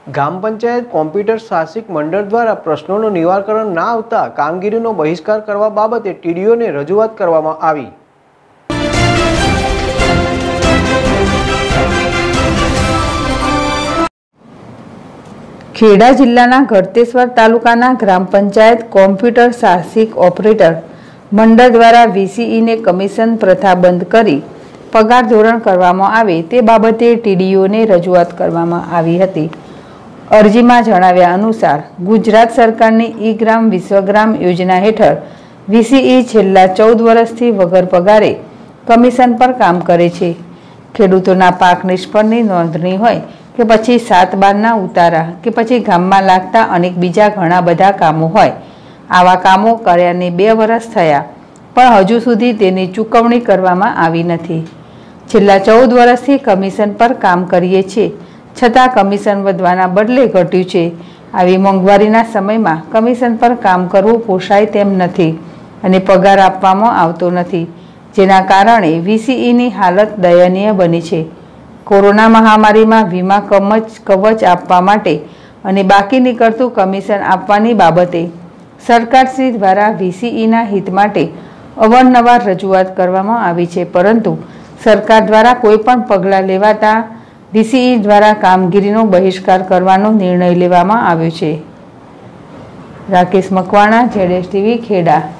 ગ્રામ panchayat computer શાસિક મંડળ દ્વારા પ્રશ્નોનું નિરાકરણ ના આવતા કામગીરીનો બહિષ્કાર કરવા બાબતે ટીડીઓને રજૂઆત કરવામાં આવી। ખેડા જિલ્લાના ગળતેશ્વર તાલુકાના ગ્રામ પંચાયત કોમ્પ્યુટર શાસિક ઓપરેટર મંડળ દ્વારા વીસીઈને કમિશન પ્રથા બંધ કરી પગાર ધોરણ કરવામાં આવે તે બાબતે ટીડીઓને રજૂઆત કરવામાં આવી હતી। અરજીમાં જણાવ્યા અનુસાર ગુજરાત સરકારની ઈ-ગ્રામ વિશ્વગ્રામ યોજના હેઠળ વીસીઈ છેલ્લા 14 વર્ષથી વગર પગારે કમિશન પર કામ કરે છે। ખેડૂતોના પાક નિષ્ફળની નોંધણી હોય કે પછી 7/12ના ઉતારા કે પછી ગામમાં લાગતા અનેક બીજા ઘણા બધા કામો હોય, આવા કામો કર્યાને 2 વર્ષ થયા પણ હજુ સુધી તેની ચૂકવણી કરવામાં આવી નથી। છેલ્લા 14 વર્ષથી કમિશન પર કામ કરીએ છીએ છતાં કમિશન વધવાના બદલે ઘટ્યું છે। આવી મોંઘવારીના સમયમાં કમિશન પર કામ કરવું પોસાય તેમ નથી અને પગાર આપવામાં આવતો નથી, જેના કારણે વીસીઈની હાલત દયનીય બની છે। કોરોના મહામારીમાં વીમા કવચ આપવા માટે અને બાકી નીકળતું કમિશન આપવાની બાબતે સરકારશ્રી દ્વારા વીસીઈના હિત માટે અવારનવાર રજૂઆત કરવામાં આવી છે, પરંતુ સરકાર દ્વારા કોઈ પણ પગલાં લેવાતા વીસીઈ દ્વારા કામગીરીનો બહિષ્કાર કરવાનો નિર્ણય લેવામાં આવ્યો છે। રાકેશ મકવાણા, ZSTV, ખેડા।